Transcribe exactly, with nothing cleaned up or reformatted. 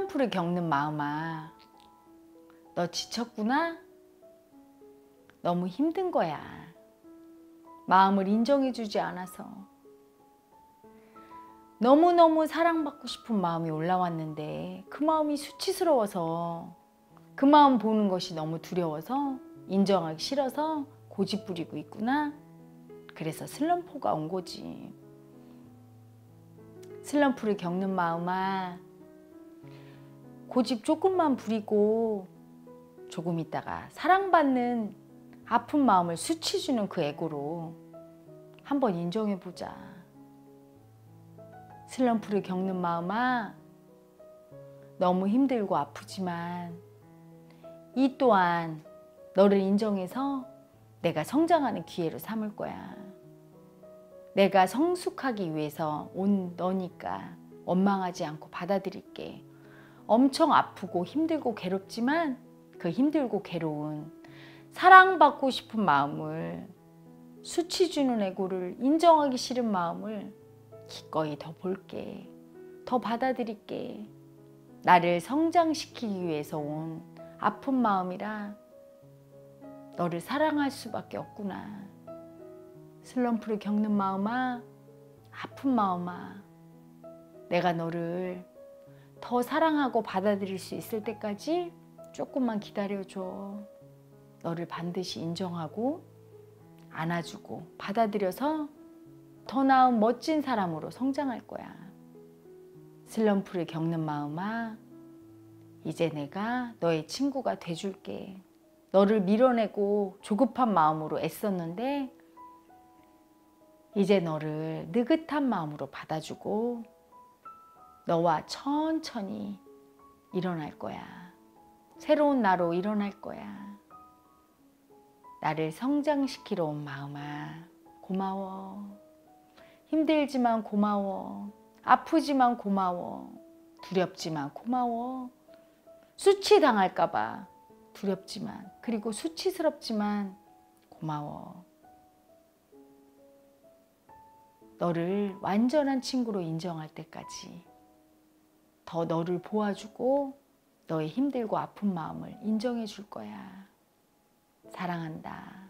슬럼프를 겪는 마음아, 너 지쳤구나? 너무 힘든 거야. 마음을 인정해주지 않아서. 너무너무 사랑받고 싶은 마음이 올라왔는데 그 마음이 수치스러워서, 그 마음 보는 것이 너무 두려워서, 인정하기 싫어서 고집 부리고 있구나. 그래서 슬럼프가 온 거지. 슬럼프를 겪는 마음아, 고집 조금만 부리고 조금 있다가 사랑받는 아픈 마음을 수치주는 그 에고로 한번 인정해보자. 슬럼프를 겪는 마음아, 너무 힘들고 아프지만 이 또한 너를 인정해서 내가 성장하는 기회로 삼을 거야. 내가 성숙하기 위해서 온 너니까 원망하지 않고 받아들일게. 엄청 아프고 힘들고 괴롭지만 그 힘들고 괴로운 사랑받고 싶은 마음을, 수치 주는 에고를, 인정하기 싫은 마음을 기꺼이 더 볼게. 더 받아들일게. 나를 성장시키기 위해서 온 아픈 마음이라 너를 사랑할 수밖에 없구나. 슬럼프를 겪는 마음아, 아픈 마음아, 내가 너를 더 사랑하고 받아들일 수 있을 때까지 조금만 기다려줘. 너를 반드시 인정하고 안아주고 받아들여서 더 나은 멋진 사람으로 성장할 거야. 슬럼프를 겪는 마음아, 이제 내가 너의 친구가 돼줄게. 너를 밀어내고 조급한 마음으로 애썼는데 이제 너를 느긋한 마음으로 받아주고 너와 천천히 일어날 거야. 새로운 나로 일어날 거야. 나를 성장시키러 온 마음아, 고마워. 힘들지만 고마워. 아프지만 고마워. 두렵지만 고마워. 수치당할까 봐 두렵지만, 그리고 수치스럽지만 고마워. 너를 완전한 친구로 인정할 때까지 더 너를 보아주고 너의 힘들고 아픈 마음을 인정해 줄 거야. 사랑한다.